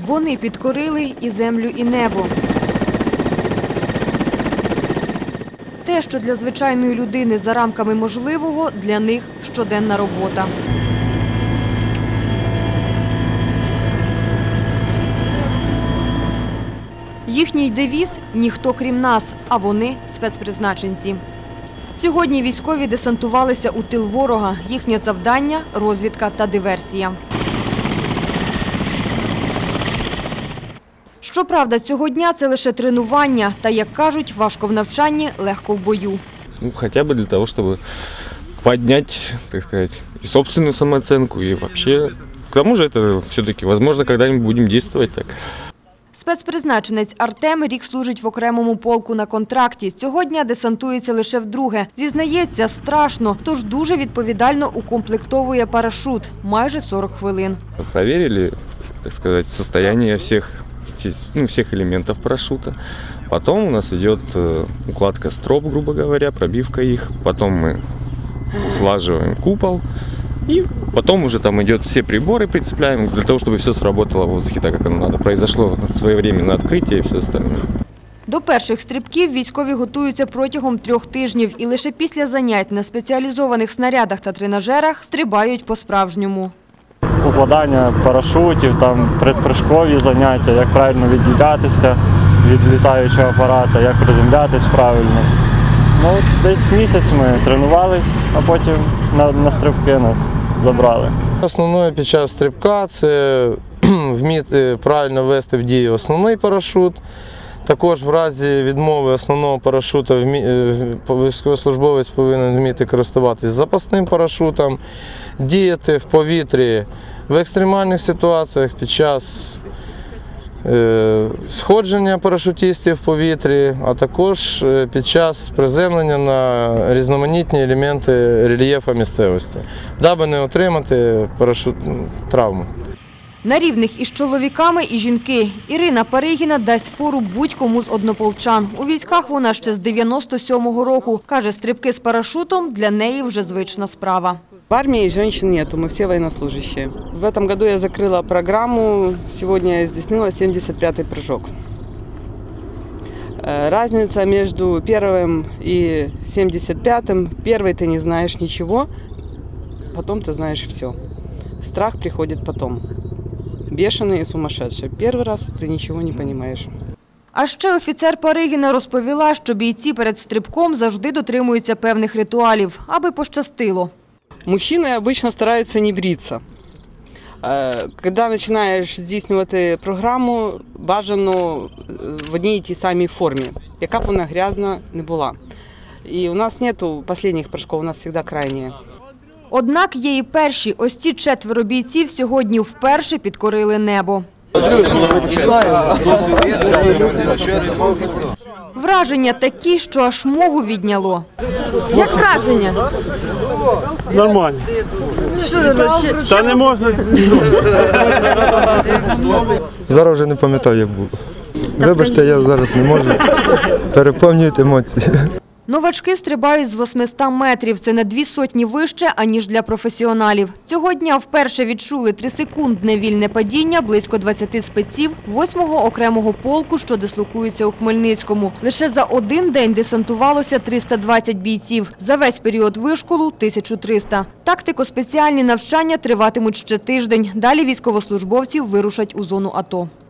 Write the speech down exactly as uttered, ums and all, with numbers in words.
Вони підкорили і землю, і небо. Те, що для звичайної людини за рамками можливого, для них щоденна робота. Їхній девіз – ніхто крім нас, а вони – спецпризначенці. Сьогодні військові десантувалися у тил ворога. Їхнє завдання – розвідка та диверсія. Щоправда, цього дня це лише тренування. Та, як кажуть, важко в навчанні, легко в бою. Ну, хоча б для того, щоб підняти, так сказати, і собственну самооцінку, і взагалі. К тому ж, це все-таки, можливо, коли-небудь будемо діяти так. Спецпризначенець Артем рік служить в окремому полку на контракті. Цього дня десантується лише вдруге. Зізнається, страшно, тож дуже відповідально укомплектовує парашут – майже сорок хвилин. Перевірили, так сказати, стані всіх, ну, всіх елементів парашута. Потім у нас йде укладка строп, грубо говоря, пробивка їх. Потім ми слаживаем купол. И потом уже там идет все приборы, прицепляем для того, чтобы все сработало в воздухе так, как оно надо. Произошло своевременное открытие и все остальное. До перших стрибків військові готуються протягом трьох тижнів. І лише після занять на спеціалізованих снарядах та тренажерах стрибають по-справжньому. Укладання парашутів, там предпрыжкові заняття, як правильно відділятися від літаючого апарата, як приземлятись правильно. Ну, десь місяць ми тренувались, а потім на, на стрибки нас забрали. Основною під час стрибка – це вміти правильно ввести в дію основний парашут. Також в разі відмови основного парашута військовослужбовець повинен вміти користуватися запасним парашутом, діяти в повітрі в екстремальних ситуаціях під час сходження парашутистів в повітрі, а також під час приземлення на різноманітні елементи рельєфу місцевості, даби не отримати парашутну травму. На рівних із чоловіками і жінки. Ірина Паригіна дасть фору будь-кому з однополчан. У військах вона ще з дев'яносто сьомого року. Каже, стрибки з парашутом для неї вже звична справа. В армии женщин нету, мы все военнослужащие. В этом году я закрыла программу, сегодня я здійснила семьдесят пятый прыжок. Разница между первым и семьдесят пятым. Первый ты не знаешь ничего, потом ты знаешь все. Страх приходит потом. Бешеный и сумасшедший. Первый раз ты ничего не понимаешь. А ще офіцер Паригіна розповіла, що бійці перед стрибком завжди дотримуються певних ритуалів, аби пощастило. Мужчины обычно стараются не бриться. Когда начинаешь здійснювати програму, бажано в одній і тій самій формі, яка б вона грязна не була. І у нас нету останніх прыжків, у нас завжди крайні. Однак є і перші. Ось ці четверо бійців сьогодні вперше підкорили небо. Враження такі, що аж мову відняло. Як враження? Нормально. Та не можна. Зараз вже не пам'ятаю, як було. Вибачте, я зараз не можу. Переповнюють емоції. Новачки стрибають з восьмисот метрів. Це на дві сотні вище, аніж для професіоналів. Цього дня вперше відчули трисекундне вільне падіння близько двадцяти спеців восьмого окремого полку, що дислокується у Хмельницькому. Лише за один день десантувалося триста двадцять бійців. За весь період вишколу – тисяча триста. Тактико-спеціальні навчання триватимуть ще тиждень. Далі військовослужбовців вирушать у зону АТО.